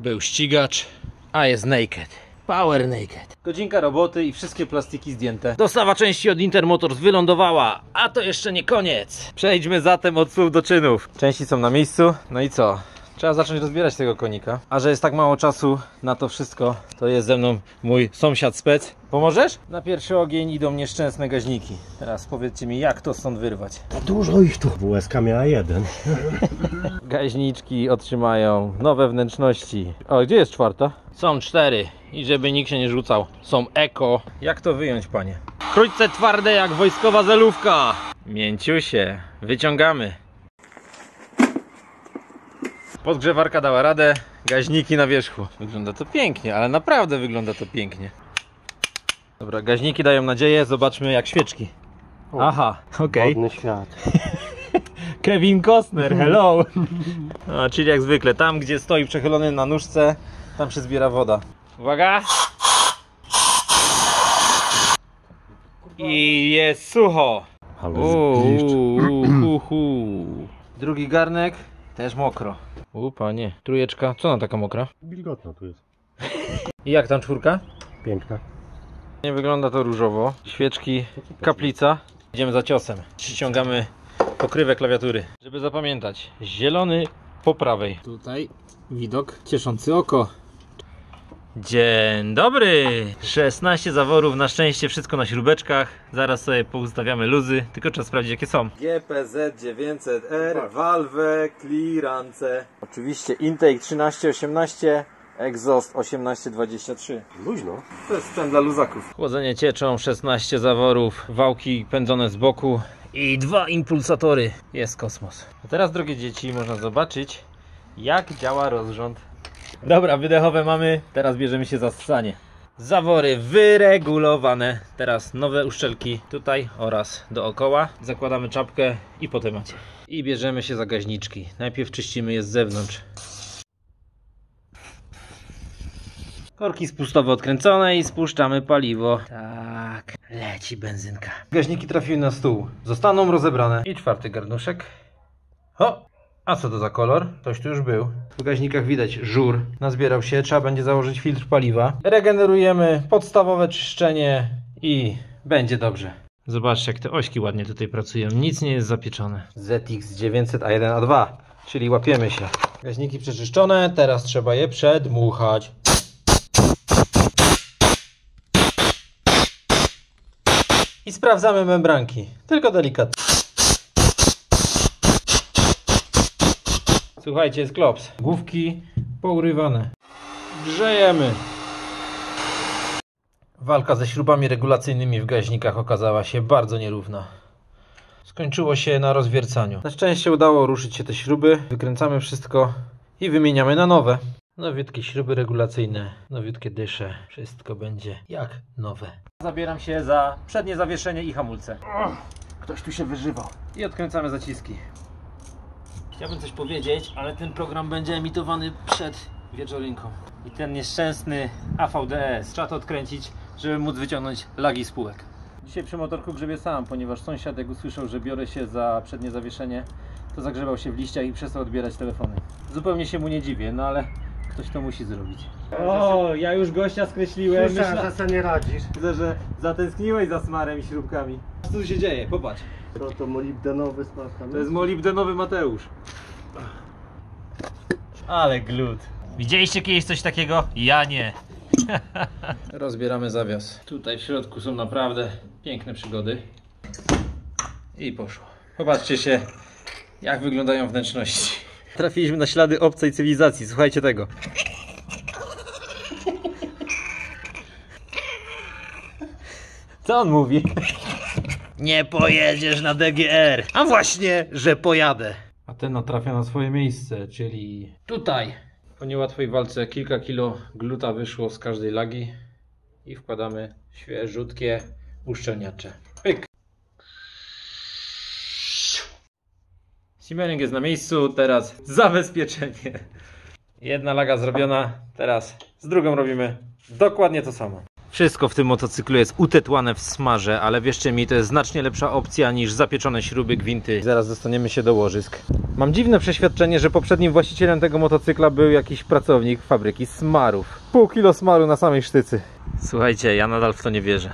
Był ścigacz, a jest naked. Power naked. Godzinka roboty i wszystkie plastiki zdjęte. Dostawa części od Intermotors wylądowała, a to jeszcze nie koniec. Przejdźmy zatem od słów do czynów. Części są na miejscu, no i co? Trzeba zacząć rozbierać tego konika. A że jest tak mało czasu na to wszystko, to jest ze mną mój sąsiad spec. Pomożesz? Na pierwszy ogień idą nieszczęsne gaźniki. Teraz powiedzcie mi, jak to stąd wyrwać. Dużo ich tu. WSK miała jeden. Gaźniczki otrzymają nowe wnętrzności. O, gdzie jest czwarta? Są 4 i żeby nikt się nie rzucał. Są eko. Jak to wyjąć, panie? Krótce twarde jak wojskowa zelówka. Mięciusie. Wyciągamy. Podgrzewarka dała radę. Gaźniki na wierzchu. Wygląda to pięknie, ale naprawdę wygląda to pięknie. Dobra, gaźniki dają nadzieję. Zobaczmy jak świeczki. Aha, okej. Wodny świat. Kevin Costner, hello! No, czyli jak zwykle, tam gdzie stoi przechylony na nóżce, tam się zbiera woda. Uwaga! I jest sucho! Drugi garnek, też mokro. Panie, trójeczka, co ona taka mokra? Wilgotno tu jest. I jak tam czwórka? Piękna. Nie wygląda to różowo. Świeczki, kaplica. Idziemy za ciosem. Ściągamy pokrywę klawiatury. Żeby zapamiętać, zielony po prawej. Tutaj widok cieszący oko. Dzień dobry! 16 zaworów, na szczęście wszystko na śrubeczkach. Zaraz sobie poustawiamy luzy, tylko trzeba sprawdzić jakie są. GPZ 900R, valve, clearance. Oczywiście intake 1318, exhaust 1823. Luźno. To jest sprzęt dla luzaków. Chłodzenie cieczą, 16 zaworów, wałki pędzone z boku i 2 impulsatory. Jest kosmos. A teraz, drogie dzieci, można zobaczyć, jak działa rozrząd. Dobra, wydechowe mamy, teraz bierzemy się za ssanie. Zawory wyregulowane. Teraz nowe uszczelki tutaj oraz dookoła. Zakładamy czapkę i po temacie. I bierzemy się za gaźniczki. Najpierw czyścimy je z zewnątrz. Korki spustowe odkręcone i spuszczamy paliwo. Tak, leci benzynka. Gaźniki trafiły na stół. Zostaną rozebrane. I czwarty garnuszek. O! A co to za kolor? Ktoś tu już był. W gaźnikach widać żur. Nazbierał się, trzeba będzie założyć filtr paliwa. Regenerujemy podstawowe czyszczenie i będzie dobrze. Zobaczcie jak te ośki ładnie tutaj pracują. Nic nie jest zapieczone. ZX 900A1A2, czyli łapiemy się. Gaźniki przeczyszczone, teraz trzeba je przedmuchać. I sprawdzamy membranki. Tylko delikatnie. Słuchajcie, jest klops. Główki pourywane. Grzejemy. Walka ze śrubami regulacyjnymi w gaźnikach okazała się bardzo nierówna. Skończyło się na rozwiercaniu. Na szczęście udało ruszyć się te śruby. Wykręcamy wszystko i wymieniamy na nowe. Nowiutkie śruby regulacyjne, nowiutkie dysze. Wszystko będzie jak nowe. Zabieram się za przednie zawieszenie i hamulce. Ktoś tu się wyżywał. I odkręcamy zaciski. Chciałbym coś powiedzieć, ale ten program będzie emitowany przed wieczorynką. I ten nieszczęsny AVDS trzeba to odkręcić, żeby móc wyciągnąć lagi spółek. Dzisiaj przy motorku grzebie sam, ponieważ sąsiad jak usłyszał, że biorę się za przednie zawieszenie, to zagrzebał się w liściach i przestał odbierać telefony. Zupełnie się mu nie dziwię, no ale ktoś to musi zrobić. O, ja już gościa skreśliłem. Słyszałem, że sobie nie radzisz. Widzę, że zatęskniłeś za smarem i śrubkami. Co tu się dzieje? Popatrz. To molibdenowy smarkam. To jest molibdenowy Mateusz. Ale glut. Widzieliście kiedyś coś takiego? Ja nie. Rozbieramy zawias. Tutaj w środku są naprawdę piękne przygody. I poszło. Popatrzcie się, jak wyglądają wnętrzności. Trafiliśmy na ślady obcej cywilizacji. Słuchajcie tego. Co on mówi? Nie pojedziesz na DGR. A właśnie, że pojadę. A ten natrafia na swoje miejsce, czyli tutaj. Po niełatwej walce kilka kilo gluta wyszło z każdej lagi i wkładamy świeżutkie uszczelniacze. Pyk. Simmering jest na miejscu, teraz zabezpieczenie. Jedna laga zrobiona, teraz z drugą robimy dokładnie to samo. Wszystko w tym motocyklu jest utetłane w smarze, ale wierzcie mi, to jest znacznie lepsza opcja niż zapieczone śruby, gwinty. Zaraz dostaniemy się do łożysk. Mam dziwne przeświadczenie, że poprzednim właścicielem tego motocykla był jakiś pracownik fabryki smarów. Pół kilo smaru na samej sztycy. Słuchajcie, ja nadal w to nie wierzę.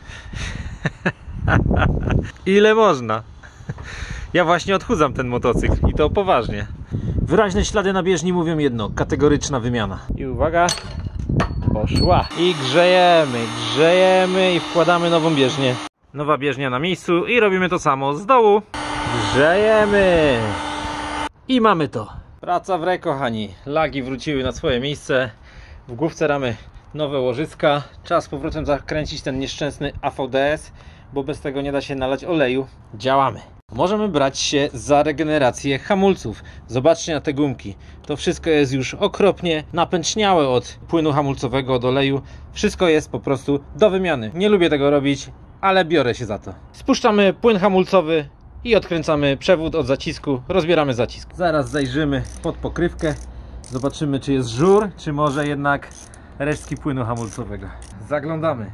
Ile można? Ja właśnie odchudzam ten motocykl i to poważnie. Wyraźne ślady na bieżni mówią jedno, kategoryczna wymiana. I uwaga, poszła. I grzejemy i wkładamy nową bieżnię. Nowa bieżnia na miejscu i robimy to samo z dołu. Grzejemy. I mamy to. Praca w re, kochani. Lagi wróciły na swoje miejsce. W główce ramy nowe łożyska. Czas z powrotem zakręcić ten nieszczęsny AVDS, bo bez tego nie da się nalać oleju. Działamy. Możemy brać się za regenerację hamulców. Zobaczcie na te gumki. To wszystko jest już okropnie napęczniałe od płynu hamulcowego, od oleju. Wszystko jest po prostu do wymiany. Nie lubię tego robić, ale biorę się za to. Spuszczamy płyn hamulcowy i odkręcamy przewód od zacisku. Rozbieramy zacisk. Zaraz zajrzymy pod pokrywkę. Zobaczymy, czy jest żur, czy może jednak resztki płynu hamulcowego. Zaglądamy.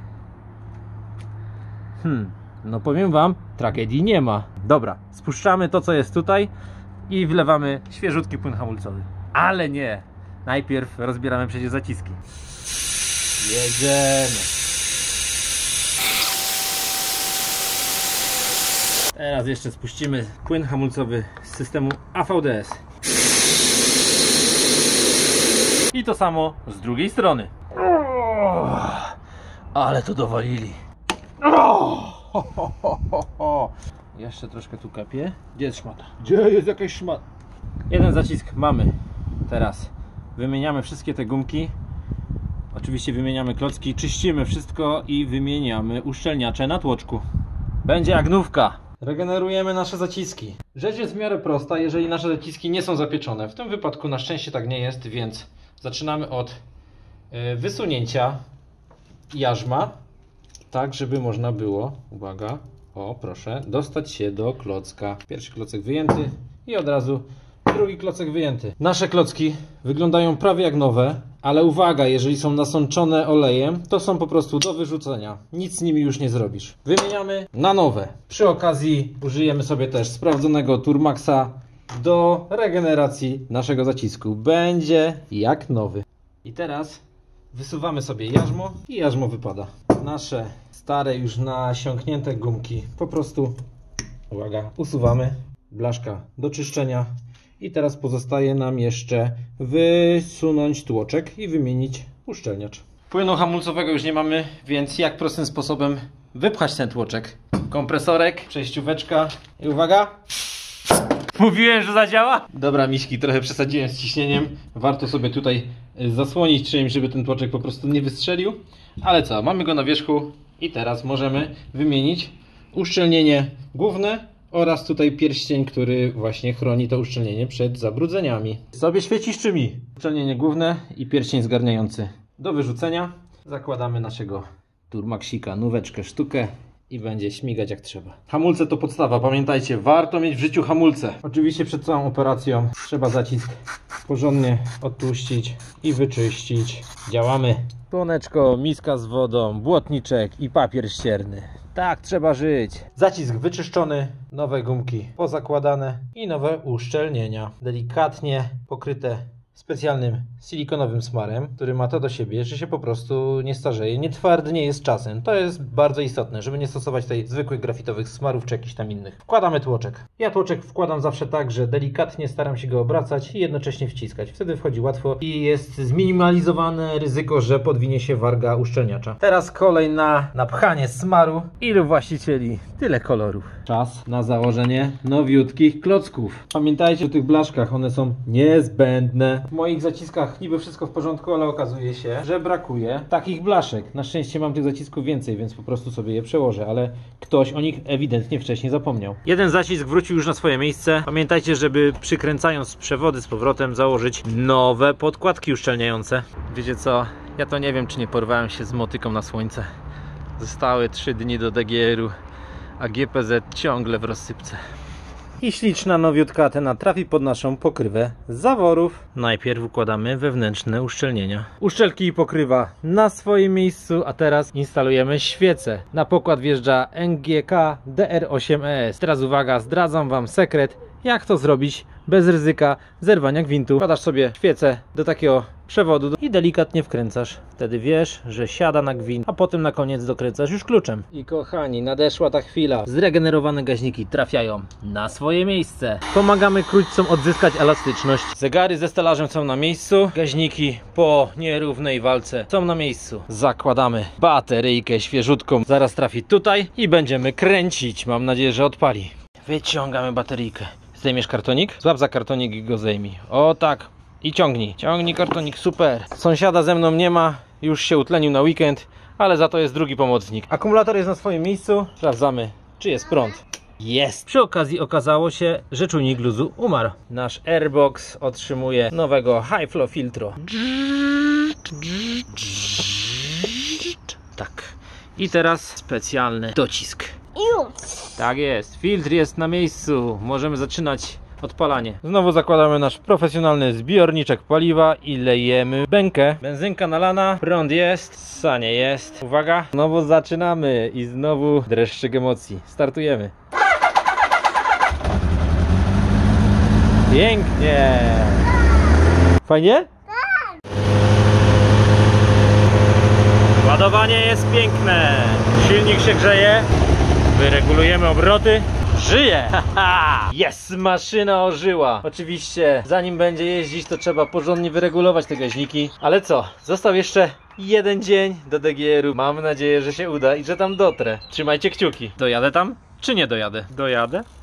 No powiem wam, tragedii nie ma. Dobra, spuszczamy to, co jest tutaj i wlewamy świeżutki płyn hamulcowy. Ale nie! Najpierw rozbieramy przecież zaciski. Jedziemy! Teraz jeszcze spuścimy płyn hamulcowy z systemu AVDS. I to samo z drugiej strony. Ale to dowalili. Jeszcze troszkę tu kapie. Gdzie jest szmata? Gdzie jest jakaś szmata? Jeden zacisk mamy. Teraz wymieniamy wszystkie te gumki. Oczywiście wymieniamy klocki, czyścimy wszystko i wymieniamy uszczelniacze na tłoczku. Będzie jak nówka. Regenerujemy nasze zaciski. Rzecz jest w miarę prosta, jeżeli nasze zaciski nie są zapieczone. W tym wypadku na szczęście tak nie jest, więc zaczynamy od wysunięcia jarzma, tak żeby można było, uwaga, o proszę, dostać się do klocka. Pierwszy klocek wyjęty i od razu drugi klocek wyjęty. Nasze klocki wyglądają prawie jak nowe, ale uwaga, jeżeli są nasączone olejem, to są po prostu do wyrzucenia. Nic z nimi już nie zrobisz. Wymieniamy na nowe. Przy okazji użyjemy sobie też sprawdzonego Turmaxa do regeneracji naszego zacisku. Będzie jak nowy. I teraz wysuwamy sobie jarzmo i jarzmo wypada. Nasze stare już nasiąknięte gumki po prostu, uwaga, usuwamy. Blaszka do czyszczenia. I teraz pozostaje nam jeszcze wysunąć tłoczek i wymienić uszczelniacz. Płynu hamulcowego już nie mamy, więc jak prostym sposobem wypchać ten tłoczek? Kompresorek, przejścióweczka i uwaga! Mówiłem, że zadziała? Dobra, miśki, trochę przesadziłem z ciśnieniem. Warto sobie tutaj zasłonić czymś, żeby ten tłoczek po prostu nie wystrzelił. Ale co, mamy go na wierzchu i teraz możemy wymienić uszczelnienie główne oraz tutaj pierścień, który właśnie chroni to uszczelnienie przed zabrudzeniami. Sobie świecisz czy mi? Uszczelnienie główne i pierścień zgarniający do wyrzucenia. Zakładamy naszego Turmaxika, nóweczkę, sztukę i będzie śmigać jak trzeba. Hamulce to podstawa, pamiętajcie, warto mieć w życiu hamulce. Oczywiście przed całą operacją trzeba zacisk porządnie odtłuścić i wyczyścić. Działamy. Słoneczko, miska z wodą, błotniczek i papier ścierny. Tak trzeba żyć. Zacisk wyczyszczony, nowe gumki pozakładane i nowe uszczelnienia. Delikatnie pokryte specjalnym silikonowym smarem, który ma to do siebie, że się po prostu nie starzeje, nie twardnieje z czasem. To jest bardzo istotne, żeby nie stosować tutaj zwykłych grafitowych smarów czy jakichś tam innych. Wkładamy tłoczek. Ja tłoczek wkładam zawsze tak, że delikatnie staram się go obracać i jednocześnie wciskać. Wtedy wchodzi łatwo i jest zminimalizowane ryzyko, że podwinie się warga uszczelniacza. Teraz kolej na napchanie smaru. Ilu właścicieli? Tyle kolorów. Czas na założenie nowiutkich klocków. Pamiętajcie o tych blaszkach, one są niezbędne. W moich zaciskach niby wszystko w porządku, ale okazuje się, że brakuje takich blaszek. Na szczęście mam tych zacisków więcej, więc po prostu sobie je przełożę, ale ktoś o nich ewidentnie wcześniej zapomniał. Jeden zacisk wrócił już na swoje miejsce. Pamiętajcie, żeby przykręcając przewody z powrotem założyć nowe podkładki uszczelniające. Wiecie co? Ja to nie wiem, czy nie porwałem się z motyką na słońce. Zostały 3 dni do DGR-u, a GPZ ciągle w rozsypce. i śliczna nowiutka antena trafi pod naszą pokrywę zaworów. Najpierw układamy wewnętrzne uszczelnienia. Uszczelki i pokrywa na swoim miejscu, a teraz instalujemy świecę. Na pokład wjeżdża NGK DR8ES. Teraz uwaga, zdradzam Wam sekret, jak to zrobić bez ryzyka zerwania gwintu. Wkładasz sobie świecę do takiego przewodu i delikatnie wkręcasz. Wtedy wiesz, że siada na gwint, a potem na koniec dokręcasz już kluczem. I kochani, nadeszła ta chwila. Zregenerowane gaźniki trafiają na swoje miejsce. Pomagamy krójcom odzyskać elastyczność. Zegary ze stelażem są na miejscu. Gaźniki po nierównej walce są na miejscu. Zakładamy bateryjkę świeżutką. Zaraz trafi tutaj i będziemy kręcić. Mam nadzieję, że odpali. Wyciągamy bateryjkę. Zdejmiesz kartonik? Złap za kartonik i go zdejmij. O tak. I ciągnij. Ciągnij kartonik, super. Sąsiada ze mną nie ma. Już się utlenił na weekend, ale za to jest drugi pomocnik. Akumulator jest na swoim miejscu. Sprawdzamy, czy jest prąd. Jest. Przy okazji okazało się, że czujnik luzu umarł. Nasz Airbox otrzymuje nowego High Flow filtro. Tak. I teraz specjalny docisk. Tak jest, filtr jest na miejscu. Możemy zaczynać odpalanie. Znowu zakładamy nasz profesjonalny zbiorniczek paliwa i lejemy bękę. Benzynka nalana, prąd jest, sanie jest. Uwaga, znowu zaczynamy i znowu dreszczyk emocji. Startujemy. Pięknie. Fajnie? Ładowanie jest piękne. Silnik się grzeje. Wyregulujemy obroty. Żyje! Jest! Maszyna ożyła. Oczywiście, zanim będzie jeździć, to trzeba porządnie wyregulować te gaźniki. Ale co? Został jeszcze jeden dzień do DGR-u. Mam nadzieję, że się uda i że tam dotrę. Trzymajcie kciuki. Dojadę tam? Czy nie dojadę? Dojadę.